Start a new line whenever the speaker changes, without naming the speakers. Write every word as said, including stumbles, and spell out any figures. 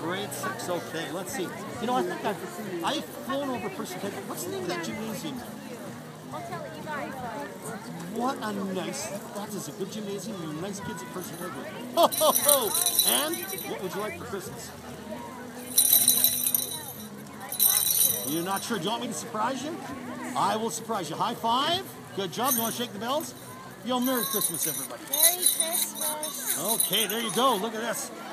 Grade six, okay. Let's see. You know, I think I've, I've flown over Person Tech. What's the name of that gymnasium?
I'll tell you guys.
What a nice, that is a good gymnasium. You're nice kids at Person Tech. Ho, ho, ho. And what would you like for Christmas? You're not sure. Do you want me to surprise you? I will surprise you. High five. Good job. You want to shake the bells? Yo, Merry Christmas, everybody.
Merry Christmas.
Okay, there you go. Look at this.